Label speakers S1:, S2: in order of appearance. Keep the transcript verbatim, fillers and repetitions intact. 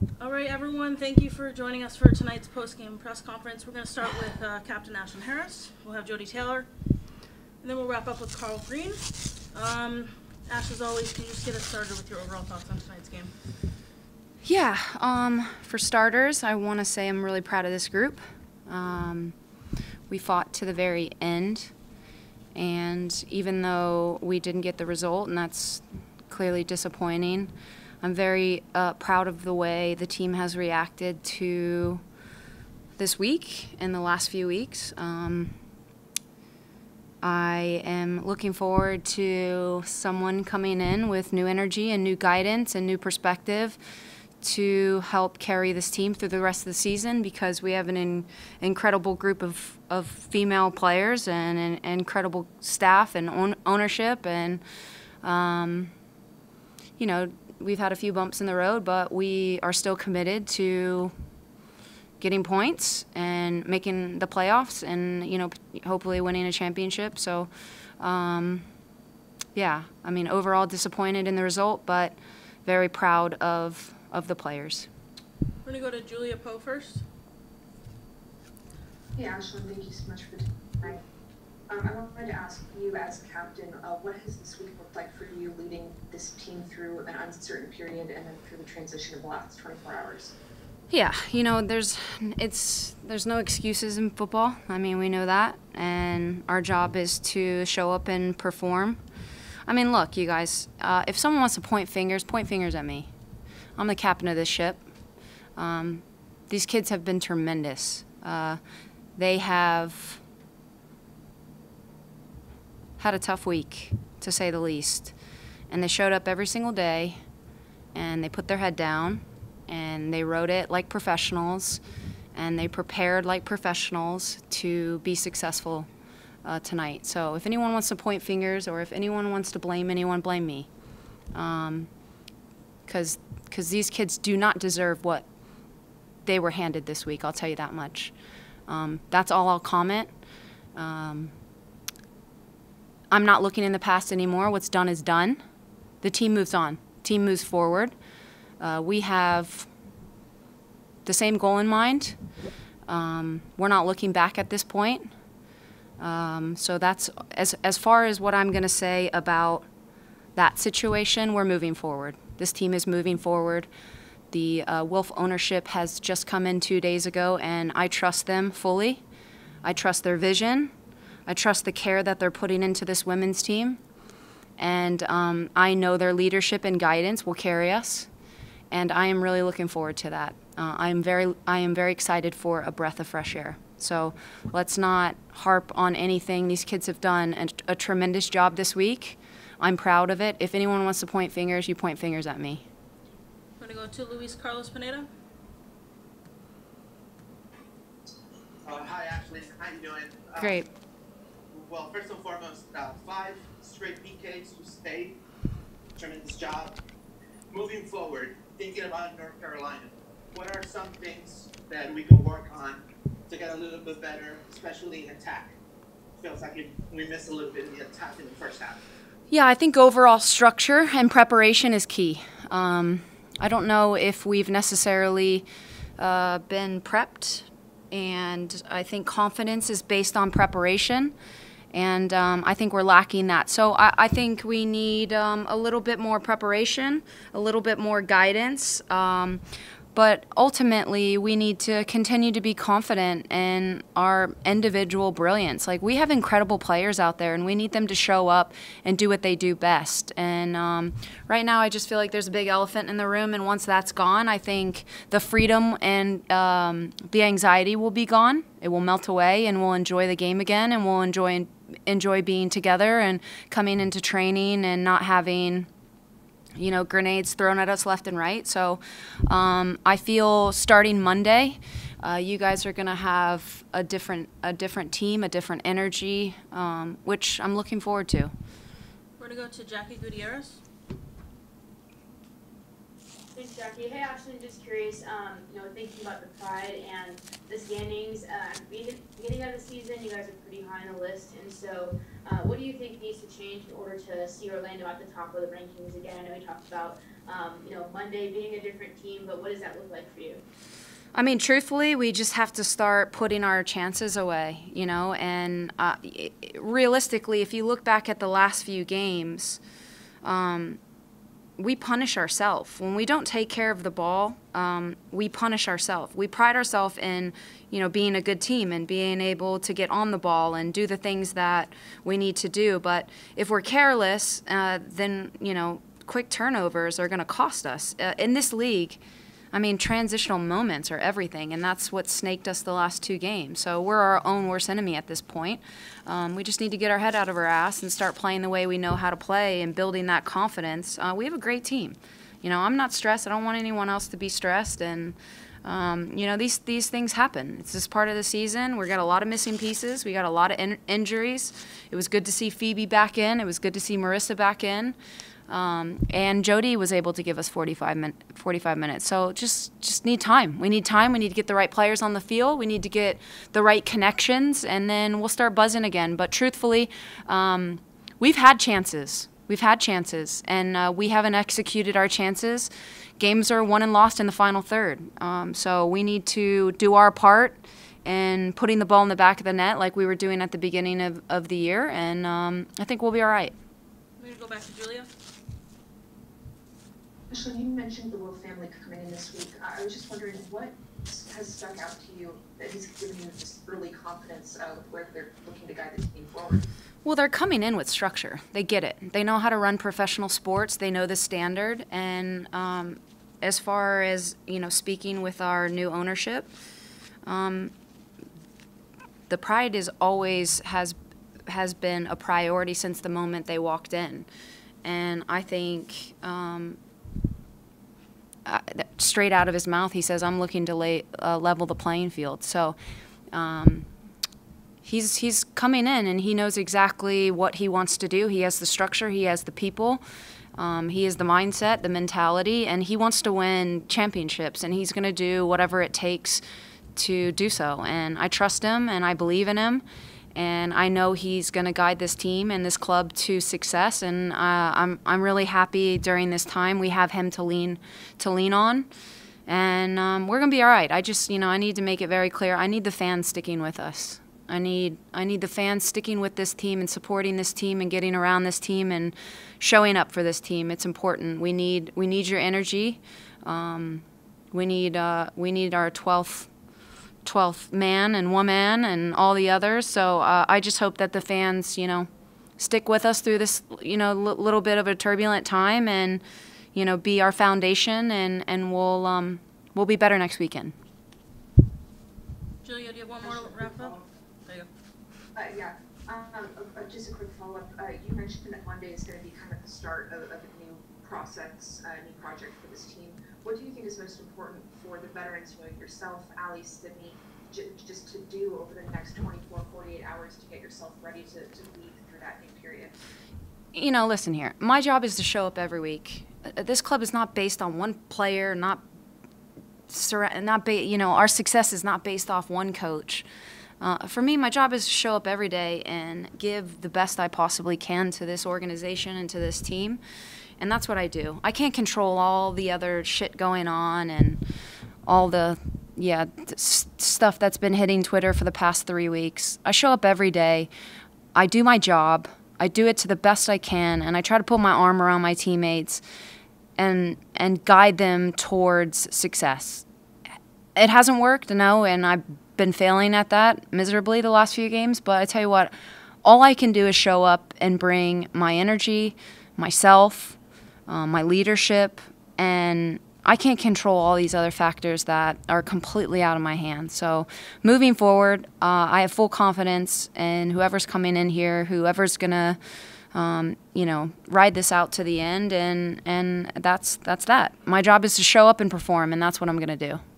S1: All right, everyone, thank you for joining us for tonight's post-game press conference. We're going to start with uh, Captain Ashlyn Harris. We'll have Jody Taylor, and then we'll wrap up with Carl Green. Um, Ash, as always, can you just get us started with your overall thoughts on tonight's game?
S2: Yeah, um, for starters, I want to say I'm really proud of this group. Um, we fought to the very end, and even though we didn't get the result, and that's clearly disappointing, I'm very uh, proud of the way the team has reacted to this week and the last few weeks. Um, I am looking forward to someone coming in with new energy and new guidance and new perspective to help carry this team through the rest of the season, because we have an in, incredible group of, of female players and an incredible staff and own, ownership. And, um, you know, we've had a few bumps in the road, but we are still committed to getting points and making the playoffs and, you know, hopefully winning a championship. So, um, yeah, I mean, overall disappointed in the result, but very proud of of the players.
S1: We're going to go to Julia Poe first.
S3: Hey, Ashlyn, thank you so much for tonight. Um, I wanted to ask you as captain, uh, what has this week looked like for you leading this team through an uncertain period and then through the transition of the last twenty-four hours?
S2: Yeah, you know, there's it's there's no excuses in football. I mean, we know that, and our job is to show up and perform. I mean, look, you guys, uh, if someone wants to point fingers, point fingers at me. I'm the captain of this ship. Um, these kids have been tremendous. Uh, they have had a tough week, to say the least. And they showed up every single day, and they put their head down, and they wrote it like professionals, and they prepared like professionals to be successful uh, tonight. So if anyone wants to point fingers, or if anyone wants to blame anyone, blame me. Um, because because these kids do not deserve what they were handed this week, I'll tell you that much. Um, that's all I'll comment. Um, I'm not looking in the past anymore. What's done is done. The team moves on. Team moves forward. Uh, we have the same goal in mind. Um, we're not looking back at this point. Um, so that's, as, as far as what I'm going to say about that situation, we're moving forward. This team is moving forward. The uh, Wolf ownership has just come in two days ago, and I trust them fully. I trust their vision. I trust the care that they're putting into this women's team. And um, I know their leadership and guidance will carry us. And I am really looking forward to that. Uh, I am very, I am very excited for a breath of fresh air. So let's not harp on anything. These kids have done a, a tremendous job this week. I'm proud of it. If anyone wants to point fingers, you point fingers at me.
S1: We're going to go to Luis Carlos Pineda.
S4: Uh, hi, Ashley. How you doing? Uh,
S2: Great.
S4: Well, first and foremost, uh, five straight P Ks to stay. Tremendous job. Moving forward, thinking about North Carolina, what are some things that we can work on to get a little bit better, especially in attack? Feels like we missed a little bit in the attack in the first half.
S2: Yeah, I think overall structure and preparation is key. Um, I don't know if we've necessarily uh, been prepped, and I think confidence is based on preparation, and um, I think we're lacking that. So I, I think we need um, a little bit more preparation, a little bit more guidance, um, but ultimately we need to continue to be confident in our individual brilliance. Like, we have incredible players out there, and we need them to show up and do what they do best. And um, right now I just feel like there's a big elephant in the room, and once that's gone, I think the freedom and um, the anxiety will be gone. It will melt away, and we'll enjoy the game again, and we'll enjoy enjoy being together and coming into training and not having, you know, grenades thrown at us left and right. So um, I feel starting Monday, uh, you guys are going to have a different a different team, a different energy, um, which I'm looking forward to.
S1: We're going to go to Jackie Gutierrez.
S5: Thanks, Jackie. Hey, Ashton, just curious, um, you know, thinking about the Pride and the standings, uh, at the beginning of the season, you guys are pretty high on the list, and so, uh, what do you think needs to change in order to see Orlando at the top of the rankings again? I know we talked about, um, you know, Monday being a different team, but what does that look like for you?
S2: I mean, truthfully, we just have to start putting our chances away, you know, and uh, realistically, if you look back at the last few games, um, we punish ourselves. When we don't take care of the ball, um, we punish ourselves. We pride ourselves in, you know, being a good team and being able to get on the ball and do the things that we need to do. But if we're careless, uh, then, you know, quick turnovers are going to cost us. Uh, in this league, I mean, transitional moments are everything, and that's what snaked us the last two games. So we're our own worst enemy at this point. Um, we just need to get our head out of our ass and start playing the way we know how to play and building that confidence. Uh, we have a great team. You know, I'm not stressed. I don't want anyone else to be stressed, and um, you know, these these things happen. It's just part of the season. We got a lot of missing pieces. We got a lot of in injuries. It was good to see Phoebe back in. It was good to see Marissa back in. Um, and Jody was able to give us forty-five, min forty-five minutes. So just just need time. We need time. We need to get the right players on the field. We need to get the right connections, and then we'll start buzzing again. But truthfully, um, we've had chances. We've had chances, and uh, we haven't executed our chances. Games are won and lost in the final third. Um, so we need to do our part in putting the ball in the back of the net like we were doing at the beginning of, of the year, and um, I think we'll be all right.
S1: I'm going to go back to Julia.
S3: Ashlyn, you mentioned the Will family coming in this week. I was just wondering what has stuck out to you that has given you this early confidence uh, with where they're looking to guide the team forward?
S2: Well, they're coming in with structure. They get it. They know how to run professional sports. They know the standard. And um, as far as, you know, speaking with our new ownership, um, the Pride is always has has been a priority since the moment they walked in. And I think um, uh, straight out of his mouth, he says, I'm looking to lay, uh, level the playing field. So um, he's, he's coming in, and he knows exactly what he wants to do. He has the structure. He has the people. Um, he has the mindset, the mentality, and he wants to win championships, and he's going to do whatever it takes to do so. And I trust him, and I believe in him. And I know he's going to guide this team and this club to success. And uh, I'm I'm really happy during this time we have him to lean to lean on, and um, we're going to be all right. I just you know I need to make it very clear. I need the fans sticking with us. I need I need the fans sticking with this team and supporting this team and getting around this team and showing up for this team. It's important. We need we need your energy. Um, we need uh, we need our twelfth. twelfth man and woman and all the others. So uh, I just hope that the fans, you know, stick with us through this, you know, little bit of a turbulent time, and, you know, be our foundation, and and we'll um we'll be better next weekend.
S1: Julia, do you have one more to wrap up? There you go.
S3: Uh, yeah. Um, uh, just a quick follow-up. Uh, you mentioned that Monday is going to be kind of the start of, of a new process, a new project for this team. What do you think is most important for the veterans, you know, yourself, Ali, Sydney, j just to do over the next twenty-four, forty-eight hours to get yourself ready to, to lead through that new period?
S2: You know, listen here. My job is to show up every week. Uh, this club is not based on one player, not, not ba you know, our success is not based off one coach. Uh, for me, my job is to show up every day and give the best I possibly can to this organization and to this team. And that's what I do. I can't control all the other shit going on and all the, yeah, stuff that's been hitting Twitter for the past three weeks. I show up every day. I do my job. I do it to the best I can, and I try to put my arm around my teammates and and guide them towards success. It hasn't worked, no, and I've been failing at that miserably the last few games, but I tell you what, all I can do is show up and bring my energy, myself, Uh, my leadership, and I can't control all these other factors that are completely out of my hands. So moving forward, uh, I have full confidence in whoever's coming in here, whoever's gonna, um, you know, ride this out to the end, and and that's that's that. My job is to show up and perform, and that's what I'm gonna do.